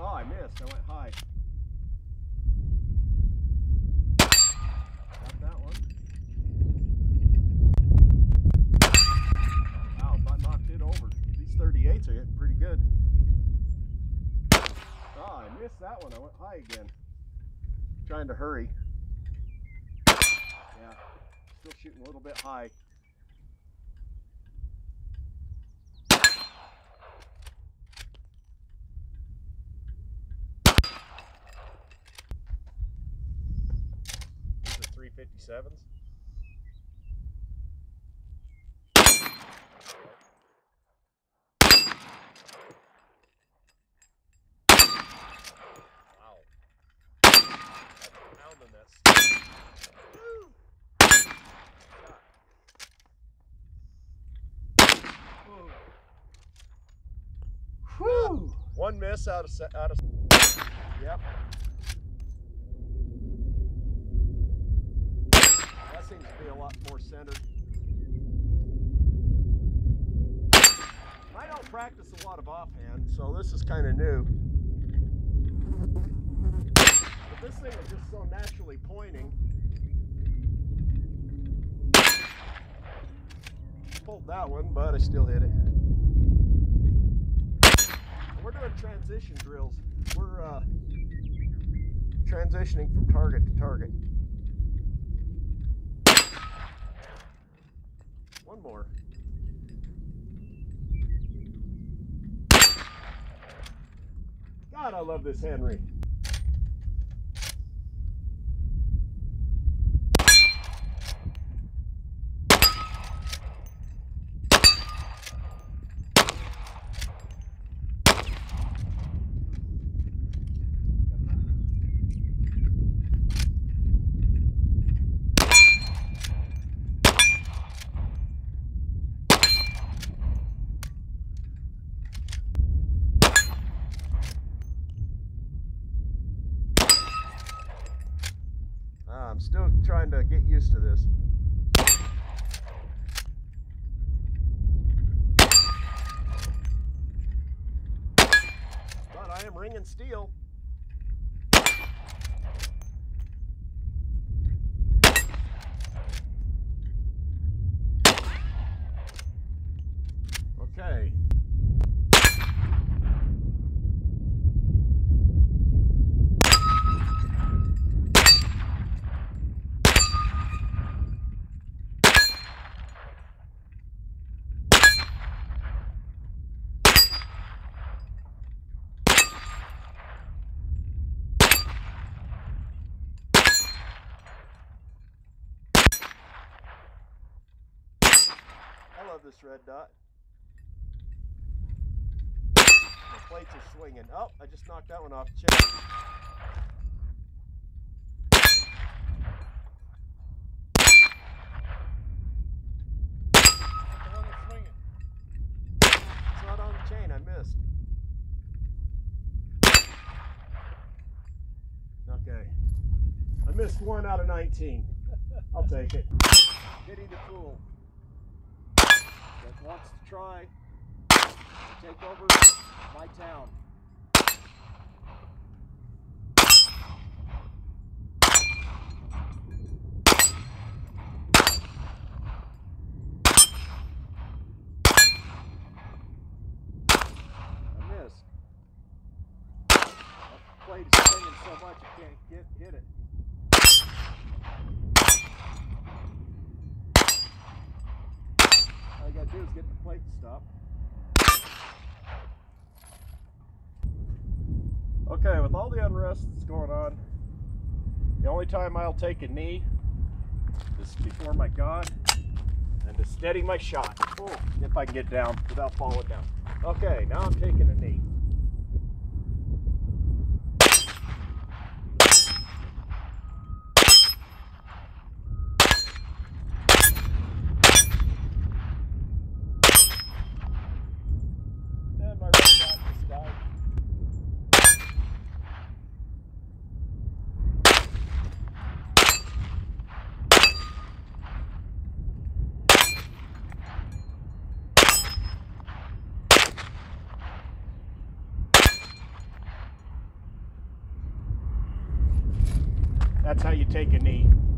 Oh, I missed. I went high. Got that one. Wow, if I knocked it over. These 38s are hitting pretty good. Oh, I missed that one. I went high again. Trying to hurry. Yeah, still shooting a little bit high. These are 357s. Wow. That's pounding this. Whew. One miss out of yep. That seems to be a lot more centered. I don't practice a lot of offhand, so this is kind of new. But this thing is just so naturally pointing. Pulled that one, but I still hit it. We're doing transition drills. We're transitioning from target to target. One more. God, I love this Henry. I'm still trying to get used to this. But I am ringing steel. Okay. I love this red dot. The plates are swinging. Oh, I just knocked that one off the chest. It's not on the chain, I missed. Okay. I missed 1 out of 19. I'll take it. Pity the fool that wants to try to take over my town. I missed. That plate is swinging so much I can't hit it. All you gotta do is get the plate to stop. Okay, with all the unrest that's going on, the only time I'll take a knee is before my God and to steady my shot. Oh, if I can get down without falling down. Okay, now I'm taking a knee. And my red dot just died. That's how you take a knee.